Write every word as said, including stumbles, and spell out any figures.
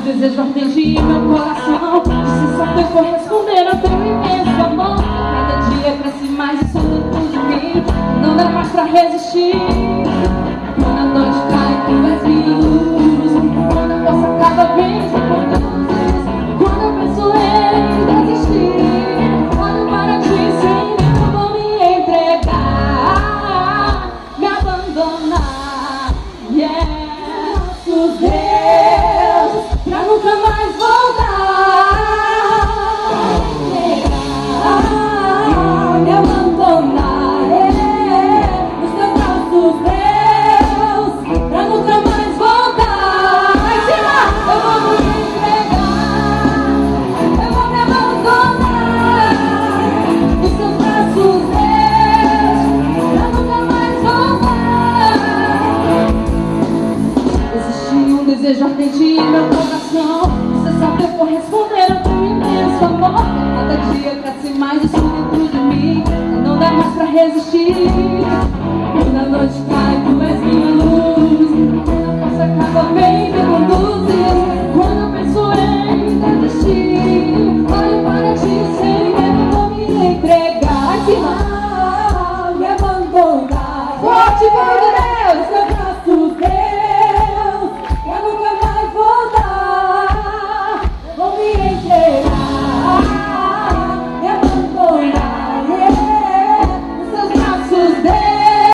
desejo ardente em meu coração de saber corresponder ao teu imenso amor. Cada dia cresce mais isso dentro de mim, não dá mais pra resistir. Quando a noite cai, tu és minha luz. Quando a força acaba, vem me conduzir. Quando eu penso em desistir, olho para ti, sem mim eu vou me entregar, me abandonar. Yeah, nosso Deus, pra nunca mais voltar. Me abandonar, yeah, nos teus braços, Deus, pra nunca mais voltar. Vai cima, eu vou me entregar, eu vou me abandonar nos teus braços, Deus, pra nunca mais voltar. Existe um desejo ardente em meu coração, você saber corresponder ao teu imenso amor. Cada dia cresce mais isso dentro de mim, não dá mais pra resistir. Quando a noite cai, tu és minha luz. Quando a força acaba, vem me conduzir. Quando eu penso em desistir,